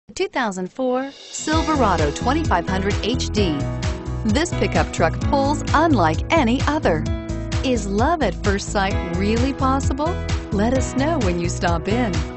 2004 Silverado 2500HD. This pickup truck pulls unlike any other. Is love at first sight really possible? Let us know when you stop in.